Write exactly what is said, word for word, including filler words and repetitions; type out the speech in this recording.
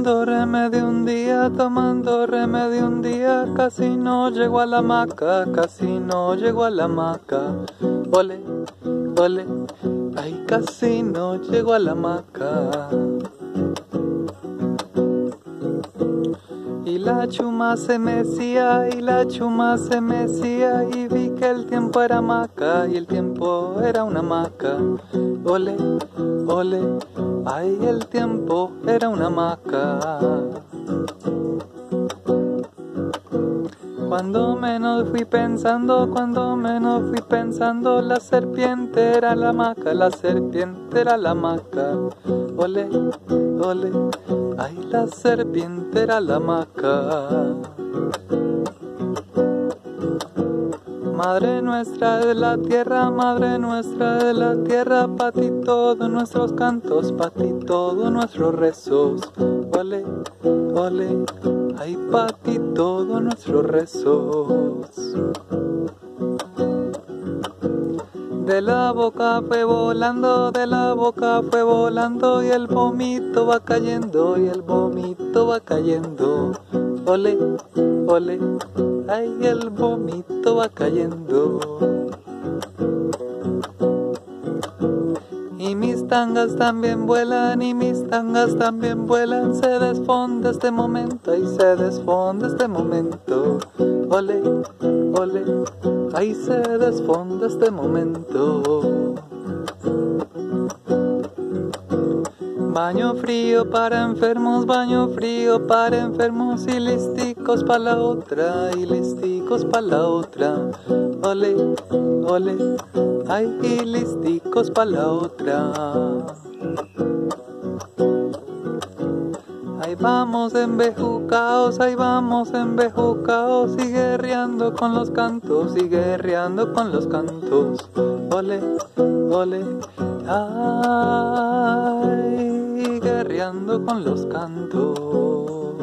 Tomando remedio un día, tomando remedio un día, casi no llego a la hamaca, casi no llego a la hamaca. Ole, ole, ay, casi no llego a la hamaca. Y la chuma se mecía, y la chuma se mecía, y vi que el tiempo era hamaca, y el tiempo era una hamaca. Ole, ole, ay, el tiempo era una hamaca. Cuando menos fui pensando, cuando menos fui pensando, la serpiente era la hamaca, la serpiente era la hamaca. Ole, ole, ay, la serpiente era la hamaca. Madre nuestra de la tierra, madre nuestra de la tierra, pa' ti todos nuestros cantos, pa' ti todos nuestros rezos. Ole, ole, ay, pa' ti todos nuestros rezos. De la boca fue volando, de la boca fue volando, y el vómito va cayendo, y el vómito va cayendo. Ole, ole, ay, el vómito va cayendo. Y mis tangas también vuelan, y mis tangas también vuelan, se desfonda este momento, y se desfonda este momento. Ole, ole, ay, se desfonda este momento. Baño frío para enfermos, baño frío para enfermos, y listicos pa' la otra, y listicos pa' la otra. Ole, ole, ay, y listicos pa' la otra. Ahí vamos embejucaos, ahí vamos embejucaos, y guerreando con los cantos, y guerreando con los cantos. Ole, ole, ay, guerreando con los cantos.